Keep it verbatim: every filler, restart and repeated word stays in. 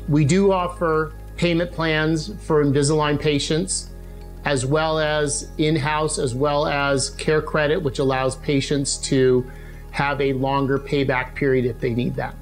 We do offer payment plans for Invisalign patients, as well as in-house, as well as care credit, which allows patients to have a longer payback period if they need that.